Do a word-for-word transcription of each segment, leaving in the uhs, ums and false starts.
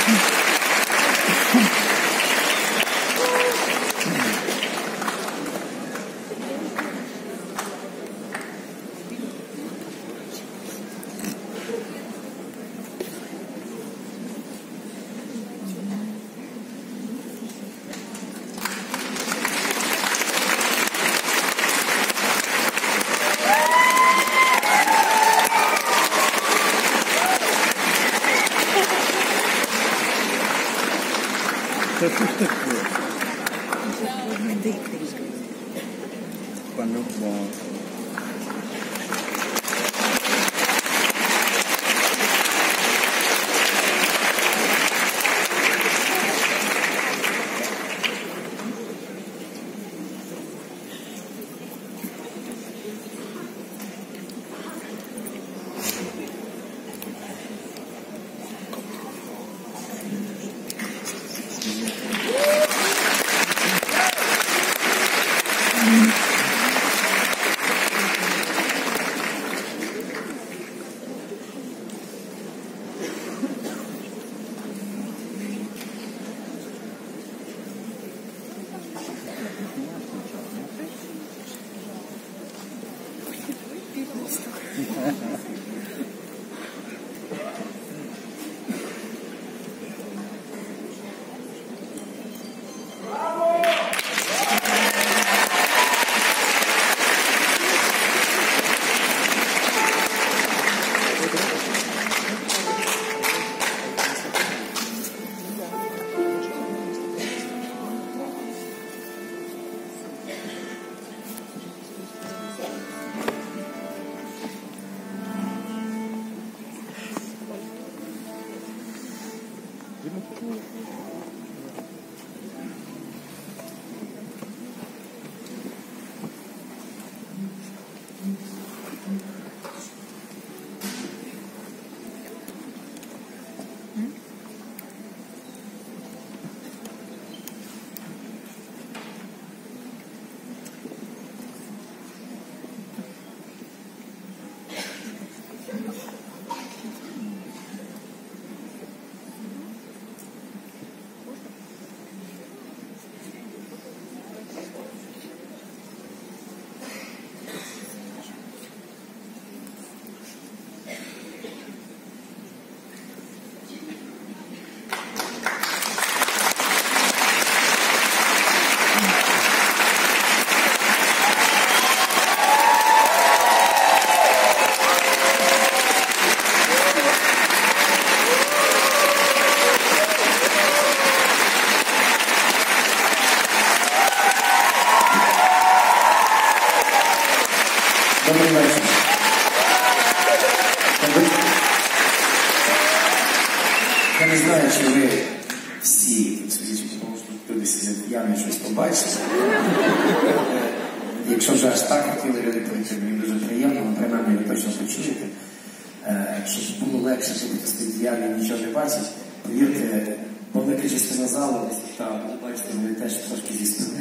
Quando buono. Добрий вечір. Я не знаю, чи ви всі, тому що люди сидять явно щось побачили. Якщо вже аж так хотіли люди прийти, мені дуже приємно, ви принаймні ви точно почуєте. Щоб було легше, щоб ви стоїть явно нічого не бачить, повірте, велика частина залу, та, бачите, вони теж трошки зі спини.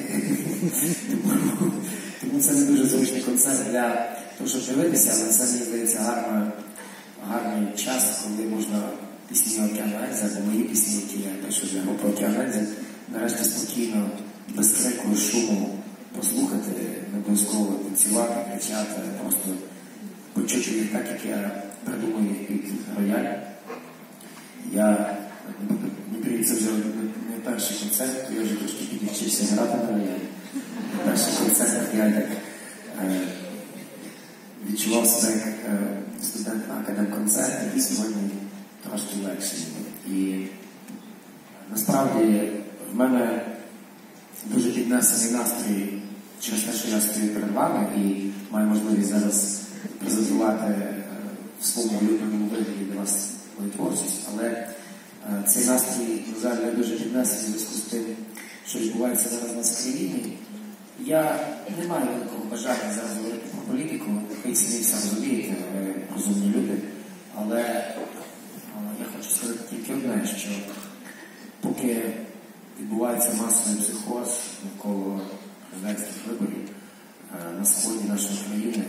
Тому це не дуже зручний концерт для того, щоб дивитися, але це, мені здається, гарна, гарний час, коли можна пісні Океан Ельзи, або мої пісні, які я пишу для групи Океан Ельзи, нарешті спокійно, без крику і шуму послухати, не обов'язково танцювати, кричати, просто почути їх так, як я придумав їх під рояль. Я, не це вже не перший концерт, я вже трошки підвчився грати на роялі. Перший концерт я так е, відчував себе як е, студент на академ-концерт, і сьогодні трошки легше. І насправді в мене дуже піднесений настрій через те, що я стою перед вами і маю можливість зараз презентувати е, в своєму улюбленому вигляді для вас мою творчість, але е, цей настрій, на жаль, не дуже піднесений в зв'язку з тим, що відбувається зараз у нас в країні. Я не маю такого бажання зараз говорити про політику, ви самі все розумієте, ви розумні люди, але я хочу сказати тільки одне, що поки відбувається масовий психоз навколо президентських виборів, на сході нашої країни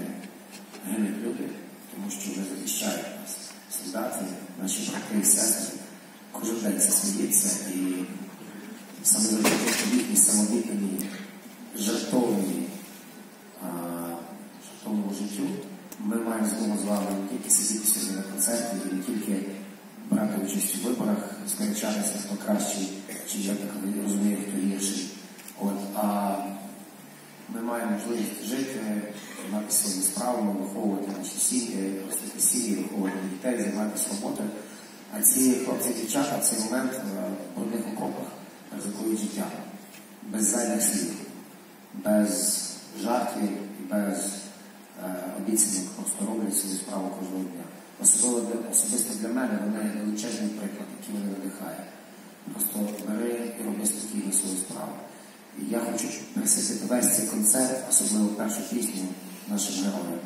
гинуть люди, тому що вони захищають нас, солдати, наші брати і сестри, кожен день це сміється, і саме завдяки їхній самовідданій, жертовній, жертовному життю ми маємо змогу з вами не тільки сидіти сьогодні на концерті, і не тільки брати участь у виборах, сперечатися, хто кращий, чи я так розумію, хто гірший. От, а ми маємо можливість жити, мати свою справу, виховувати наші сім'ї, ростити сім'ї, виховувати дітей, займатися роботою. А ці хлопці і дівчата в цей момент в одних окопах ризикують життя. Без зайвих слів, без жартів і без е, обіцянок, просто роблять свою справу кожного дня. Особливо для, особисто для мене вони величезний приклад, який мене надихає. Просто бери і роби спокійно свою справу. І я хочу присвятити весь цей концерт, особливо першу пісню нашим героям.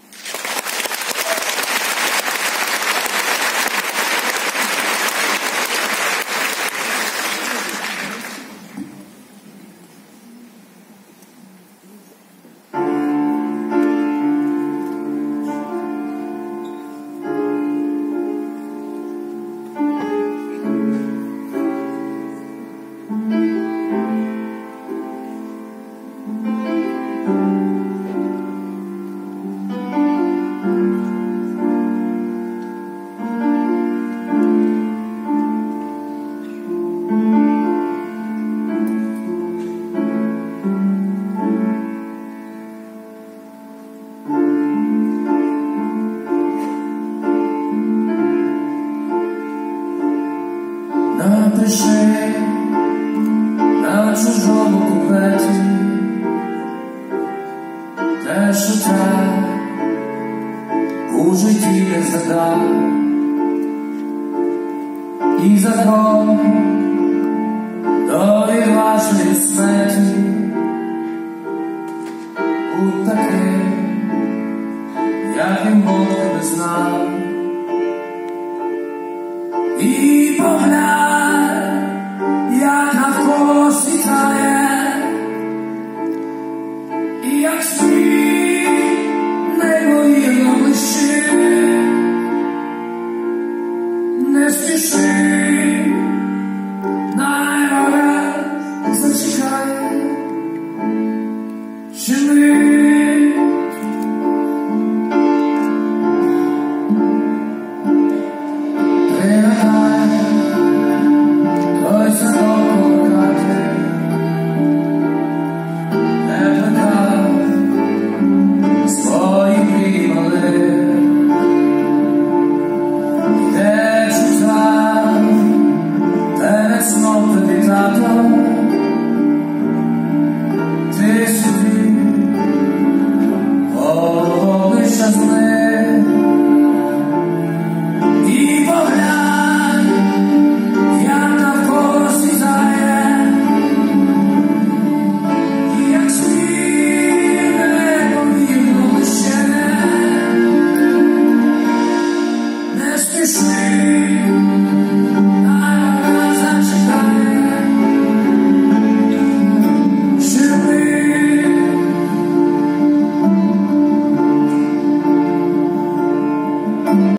Напиши на чужому куплеті те, що так у житті не згадав, і закон до відважної смерті будь таким, яким Бог тебе знав, і поглянь